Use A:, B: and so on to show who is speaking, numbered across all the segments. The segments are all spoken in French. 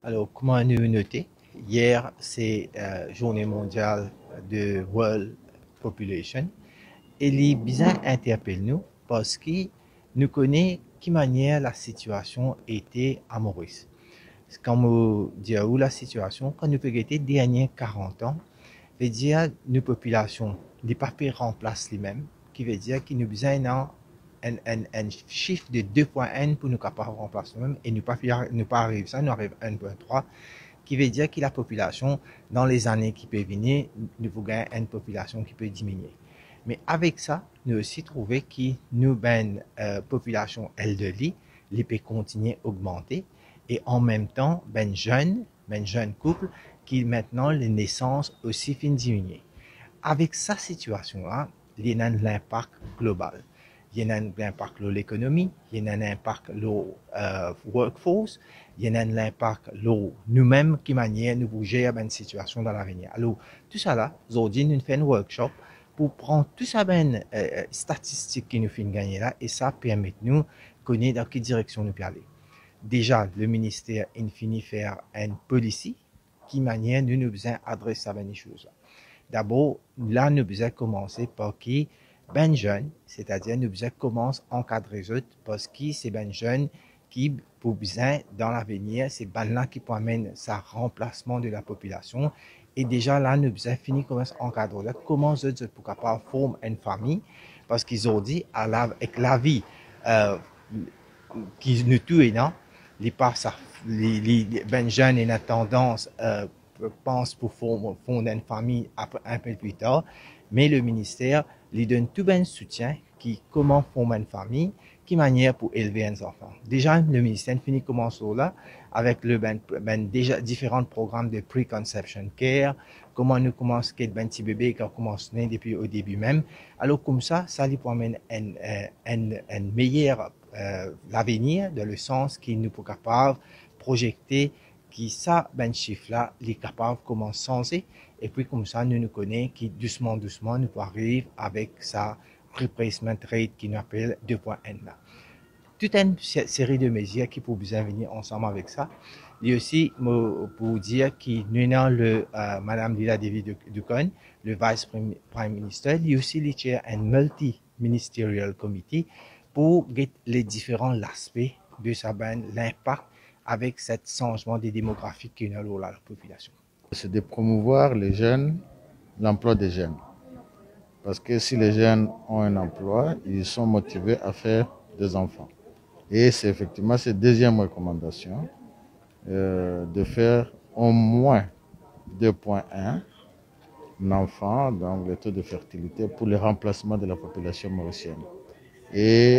A: Alors, comment nous noter? Hier, c'est Journée mondiale de World Population. Et les bien interpelle nous parce qu'il nous connaît qui manière la situation était à Maurice. Quand nous disons où la situation, quand nous peut être derniers 40 ans, veut dire nos populations, les papiers remplacent les mêmes, qui veut dire qu'il nous besoin un chiffre de 2.1 pour nous capables de remplacer nous-mêmes et nous pas arriver ça, nous arrive 1.3 qui veut dire que la population, dans les années qui peuvent venir, nous pouvons gagner une population qui peut diminuer. Mais avec ça, nous aussi trouvé que nous, population elderly, les peut continuer à augmenter et en même temps, jeunes couples, qui maintenant les naissances aussi finissent diminuer. Avec sa situation-là, il y a un impact global. Il y a un impact sur l'économie, il y a un impact sur workforce, il y a un impact sur nous-mêmes qui manière nous bouger à une situation dans l'avenir. Alors, tout ça là, aujourd'hui, nous faisons un workshop pour prendre tout ça ben statistiques qui nous fait gagner là et ça permet de nous connaître dans quelle direction nous peut aller. Déjà, le ministère a fini faire une policy qui manière nous besoin adresser à ces choses là. D'abord, là, nous besoin commencer par qui ben jeunes, c'est-à-dire nous besoin commencer à encadrer eux parce que c'est ben jeunes qui, pour besoin dans l'avenir, c'est ben là qui peut amener ça remplacement de la population. Et déjà là, nous besoin finir commencer à encadrer comment eux pour capable former une famille parce qu'ils ont dit avec la vie qui nous tue, non? Les ben jeunes ont tendance pense pour fonder une famille un peu plus tard, mais le ministère lui donne tout un soutien qui comment former une famille, qui manière pour élever un enfant. Déjà, le ministère finit commence là avec déjà différents programmes de preconception care, comment nous commence qu'être ben petit bébé qui commence né depuis au début même. Alors comme ça lui permet un meilleur l'avenir dans le sens qu'il nous peut capable projeter qui ça ben chiffre là les capables comment changer et puis comme ça nous connaissons qui doucement nous arrive avec sa replacement rate qui nous appelle 2.1 là. Toute une série de mesures qui peuvent bien venir ensemble avec ça. Et aussi pour dire que nous avons le Madame Lila David Ducon, le Vice Prime Minister, il y a aussi les chair un multi-ministerial committee pour get les différents aspects de ça ben l'impact avec ce changement des démographiques qui est dans la population.
B: C'est de promouvoir les jeunes, l'emploi des jeunes. Parce que si les jeunes ont un emploi, ils sont motivés à faire des enfants. Et c'est effectivement cette deuxième recommandation de faire au moins 2.1 enfants, donc le taux de fertilité, pour le remplacement de la population mauricienne. Et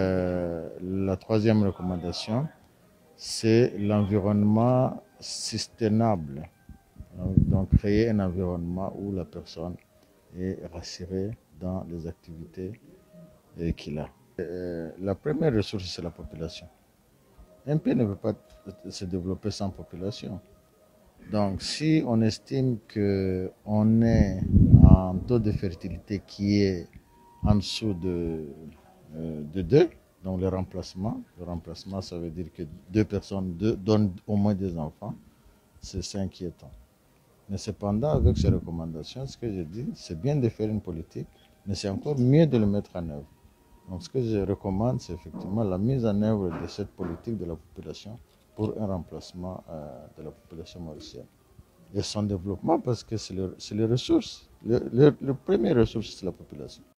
B: la troisième recommandation, c'est l'environnement sustainable. Donc créer un environnement où la personne est rassurée dans les activités qu'il a. La première ressource, c'est la population. Un pays ne peut pas se développer sans population. Donc si on estime qu'on est en taux de fertilité qui est en dessous de 2, donc le remplacement, ça veut dire que 2 personnes donnent au moins des enfants, c'est inquiétant. Mais cependant, avec ces recommandations, ce que je dis, c'est bien de faire une politique, mais c'est encore mieux de le mettre en œuvre. Donc ce que je recommande, c'est effectivement la mise en œuvre de cette politique de la population pour un remplacement de la population mauricienne. Et son développement, parce que c'est les ressources. Le premier ressource, c'est la population.